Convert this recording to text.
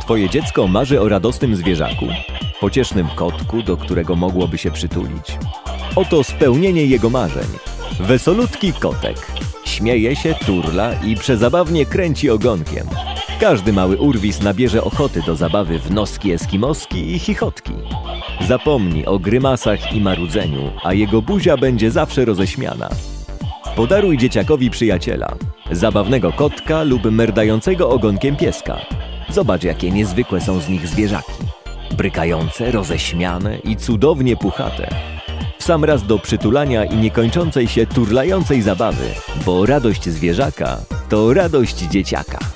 Twoje dziecko marzy o radosnym zwierzaku? Pociesznym kotku, do którego mogłoby się przytulić? Oto spełnienie jego marzeń. Wesolutki kotek. Śmieje się, turla i przezabawnie kręci ogonkiem. Każdy mały urwis nabierze ochoty do zabawy w noski eskimoski i chichotki. Zapomni o grymasach i marudzeniu, a jego buzia będzie zawsze roześmiana. Podaruj dzieciakowi przyjaciela, zabawnego kotka lub merdającego ogonkiem pieska. Zobacz, jakie niezwykłe są z nich zwierzaki. Brykające, roześmiane i cudownie puchate. W sam raz do przytulania i niekończącej się turlającej zabawy, bo radość zwierzaka to radość dzieciaka.